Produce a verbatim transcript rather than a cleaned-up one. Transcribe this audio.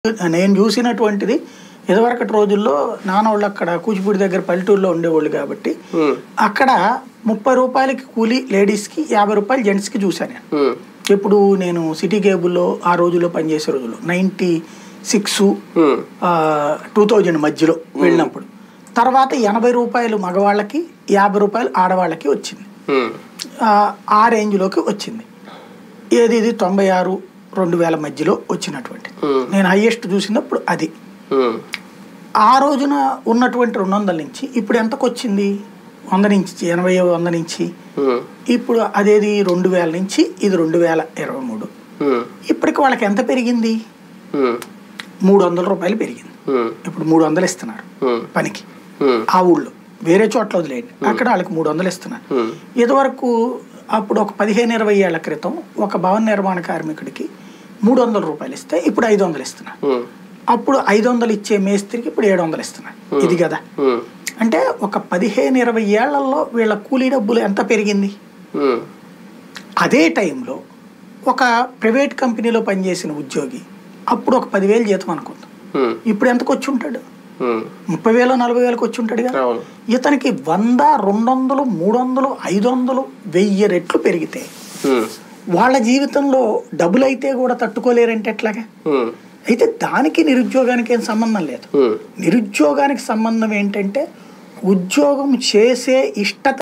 నేను చూసినటువంటిది ఇదివరకటి రోజుల్లో నాన్నోళ్ళు అక్కడ కూచిపూడి దగ్గర పల్లెటూరులో ఉండేవాళ్ళు కాబట్టి అక్కడ ముప్పై రూపాయలకి కూలి లేడీస్కి యాభై రూపాయలు జెంట్స్కి చూశాను నేను. ఇప్పుడు నేను సిటీ కేబుల్లో ఆ రోజుల్లో పనిచేసే రోజుల్లో నైంటీ సిక్స్ టూ థౌజండ్ మధ్యలో వెళ్ళినప్పుడు తర్వాత ఎనభై రూపాయలు మగవాళ్ళకి యాభై రూపాయలు ఆడవాళ్ళకి వచ్చింది. ఆ రేంజ్లోకి వచ్చింది. ఏది ఇది తొంభై ఆరు రెండు వేల మధ్యలో వచ్చినటువంటి నేను హైయెస్ట్ చూసినప్పుడు అది. ఆ రోజున ఉన్నటువంటి రెండు వందల నుంచి ఇప్పుడు ఎంతకు వచ్చింది? వంద నుంచి ఎనభై వంద నుంచి ఇప్పుడు అదేది రెండు వేల నుంచి ఇది రెండు వేల ఇరవై మూడు ఇప్పటికి వాళ్ళకి ఎంత పెరిగింది? మూడు వందల రూపాయలు పెరిగింది. ఇప్పుడు మూడు వందలు ఇస్తున్నారు పనికి. ఆ ఊళ్ళో వేరే చోట్ల వదిలేయండి, అక్కడ వాళ్ళకి మూడు వందలు ఇస్తున్నారు. ఇదివరకు అప్పుడు ఒక పదిహేను ఇరవై ఏళ్ల క్రితం ఒక భవన నిర్మాణ కార్మికుడికి మూడు వందల రూపాయలు ఇస్తే ఇప్పుడు ఐదు వందలు ఇస్తున్నారు. అప్పుడు ఐదు వందలు ఇచ్చే మేస్త్రికి ఇప్పుడు ఏడు వందలు ఇస్తున్నారు. ఇది కదా అంటే ఒక పదిహేను ఇరవై ఏళ్లలో వీళ్ళ కూలీ డబ్బులు ఎంత పెరిగింది? అదే టైంలో ఒక ప్రైవేట్ కంపెనీలో పనిచేసిన ఉద్యోగి అప్పుడు ఒక పదివేలు జీతం అనుకుందాం, ఇప్పుడు ఎంతకు వచ్చి ఉంటాడు? ముప్పై వేలు నలభై వేలకు వచ్చి ఉంటాడు కదా. ఇతనికి వంద రెండు వందలు మూడు వందలు ఐదు వందలు వెయ్యి రెట్లు పెరిగితే వాళ్ళ జీవితంలో డబ్బులు అయితే కూడా తట్టుకోలేరంటే ఎట్లాగా? అయితే దానికి నిరుద్యోగానికి ఏం సంబంధం లేదు. నిరుద్యోగానికి సంబంధం ఏంటంటే ఉద్యోగం చేసే ఇష్టత